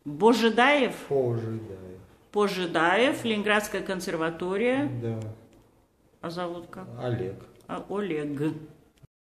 Божидаев? Пожидаев. Пожидаев, Ленинградская консерватория. Да. А зовут как? Олег. Олег.